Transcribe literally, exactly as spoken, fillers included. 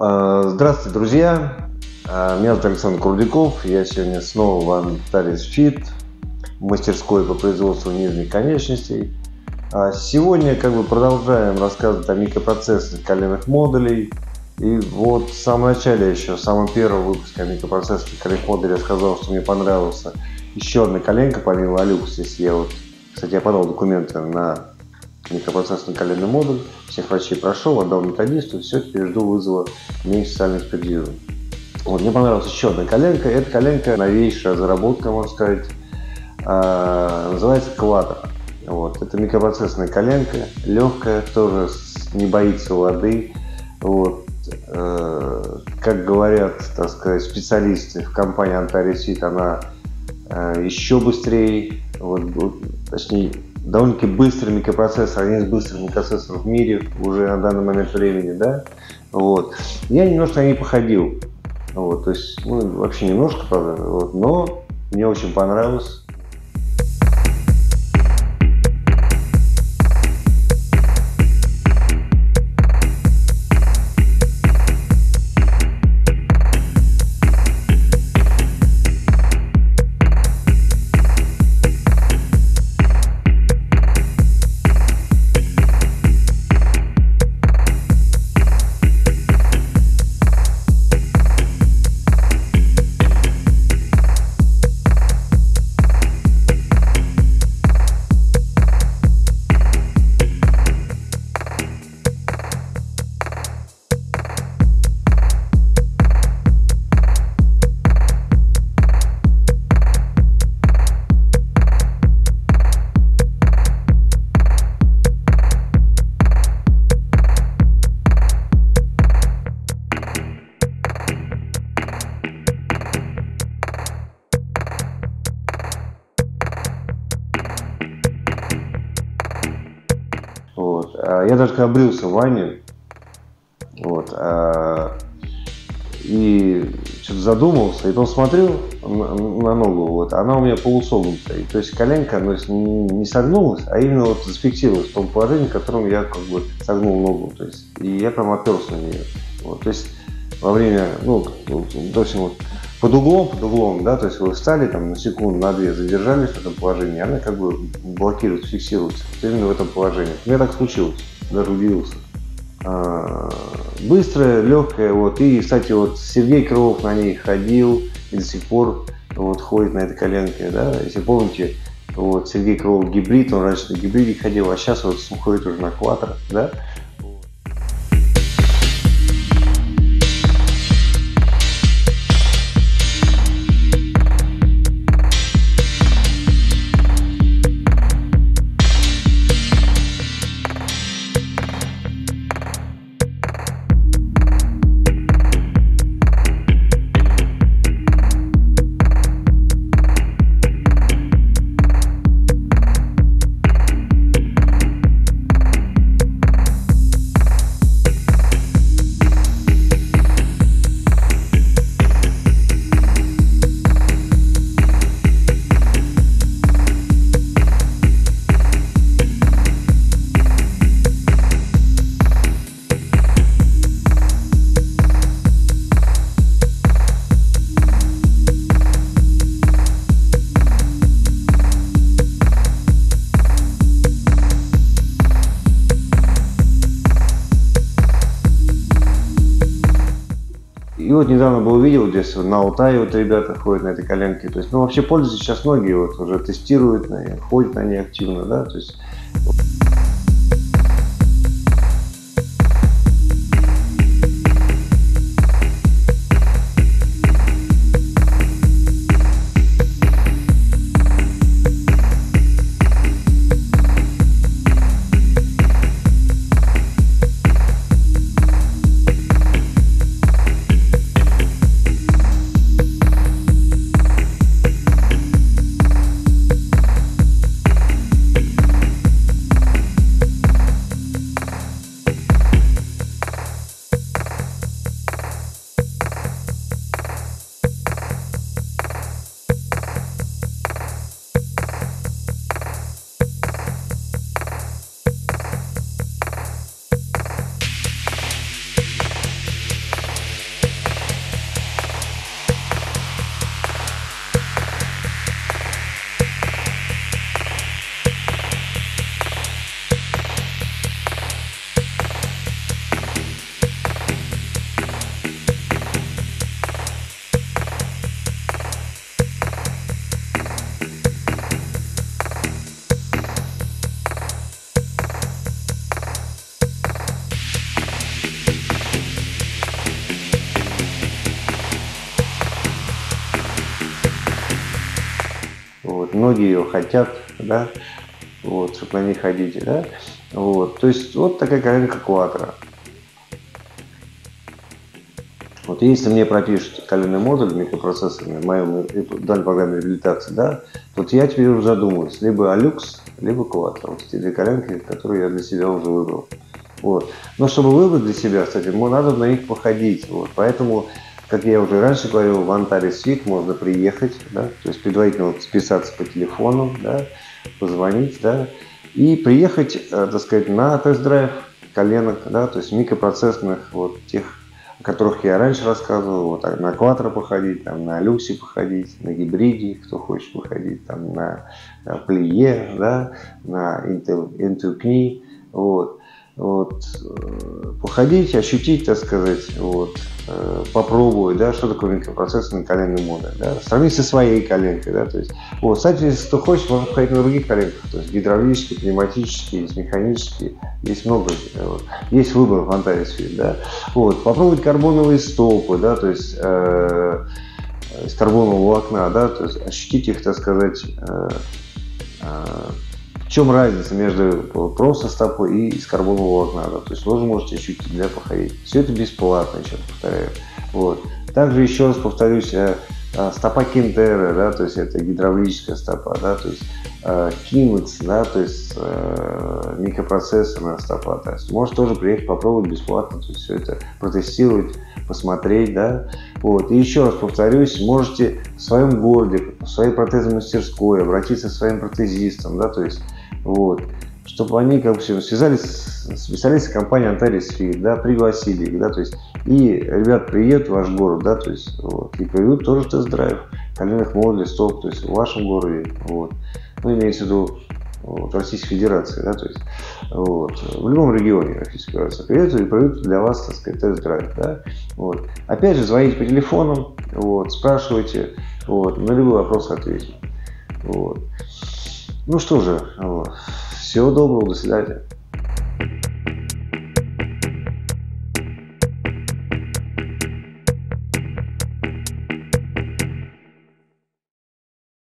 Здравствуйте, друзья! Меня зовут Александр Курдюков. Я сегодня снова в Antares Fit, мастерской по производству нижних конечностей. Сегодня как бы продолжаем рассказывать о микропроцессорах коленных модулей. И вот в самом начале, еще в самом первом выпуске о микропроцессорах коленных модулей я сказал, что мне понравился еще одна коленка помимо Алюкс. Здесь я вот, кстати, я подал документы на микропроцессорный коленный модуль, всех врачей прошел, отдал методисту, все, теперь жду вызова медико-социальной экспертизы. Вот, мне понравилась еще одна коленка. Эта коленка новейшая разработка, можно сказать, а, называется Quattro. Вот, это микропроцессорная коленка, легкая, тоже не боится воды. Вот, э, как говорят, так сказать, специалисты в компании Antares Fit, она э, еще быстрее, вот, точнее, довольно-таки быстрый микропроцессор, один из быстрых микропроцессоров в мире уже на данный момент времени, да, вот. Я немножко на ней походил, вот, то есть, ну, вообще немножко, правда, вот, но мне очень понравилось. Вот. Я даже когда брился в ванне, вот, а, и что-то задумался, и потом смотрю на, на ногу, вот, она у меня полусогнутая, то есть коленка, ну, не, не согнулась, а именно вот зафиксировалась в том положении, в котором я как бы согнул ногу, то есть, и я прям оперся на нее, вот, то есть во время, ну, допустим, вот, под углом, под углом, да, то есть вы встали там на секунду, на две, задержались в этом положении, она как бы блокируется, фиксируется, вот именно в этом положении. У меня так случилось, даже удивился. А, быстрая, легкая, вот, и, кстати, вот Сергей Крылов на ней ходил и до сих пор вот ходит на этой коленке, да, если помните, вот Сергей Крылов гибрид, он раньше на гибриде ходил, а сейчас вот ходит уже на Quattro, да. И вот недавно было видео, здесь на Алтае вот ребята ходят на этой коленке. То есть, ну, вообще пользуются сейчас многие, вот уже тестируют на ней, ходят на ней активно, да, то есть. вот, многие ее хотят, да, вот, чтобы на ней ходить, да, вот, то есть вот такая коленка Quattro. Вот если мне пропишут коленный модуль микропроцессорный в моем данной программе реабилитации, да, вот я теперь уже задумываюсь, либо Alux, либо Quattro, вот эти две коленки, которые я для себя уже выбрал. Вот. Но чтобы выбрать для себя, кстати, надо на них походить, вот, поэтому, как я уже раньше говорил, в Antares Fit можно приехать, да, то есть предварительно вот списаться по телефону, да, позвонить, да, и приехать, э, так сказать, на тест-драйв коленок, да, то есть микропроцессорных, вот тех, о которых я раньше рассказывал, вот, на Quattro походить, там, на Люксе походить, на гибриде, кто хочет походить, там, на, на Plie, да, на Intel, Intel Knie, вот. Вот, походить, ощутить, так сказать, вот, попробовать, да, что такое микропроцессорный коленный модуль, да, сравнить со своей коленкой, да, то есть, вот, кстати, если кто хочет, можно походить на других коленках, то есть гидравлические, пневматические, есть механические, есть много, вот, есть выбор в Antares Fit, да, вот, попробовать карбоновые стопы, да, то есть, э, из карбонового волокна, да, то есть ощутить их, так сказать, э, э, в чем разница между просто стопой и из карбонового волокна, да? То есть вы же можете ощутить, да, походить. Все это бесплатно, еще раз повторяю. Вот. Также еще раз повторюсь, стопа Кентера, да, то есть это гидравлическая стопа, да, то есть Kinex, да, то есть э, микропроцессорная стопа, то есть можете тоже приехать попробовать бесплатно, то есть все это протестировать, посмотреть, да, вот. И еще раз повторюсь, можете в своем городе, в своей протезной мастерской обратиться к своим протезистам, да, то есть, вот, чтобы они как бы связались с специалистами компании Antares Fit, да, пригласили их, да, то есть, и ребят приедут в ваш город, да, то есть, вот, и проведут тоже тест-драйв коленных модулей, стоп, то есть в вашем городе, вот, ну, имеется в виду вот, Российской Федерации, да, то есть, вот, в любом регионе Российской Федерации приедут и проведут для вас, так сказать, тест-драйв, да, вот. Опять же, звоните по телефону, вот, спрашивайте, вот, на любой вопрос ответим, вот. Ну что же, вот. Всего доброго, до свидания.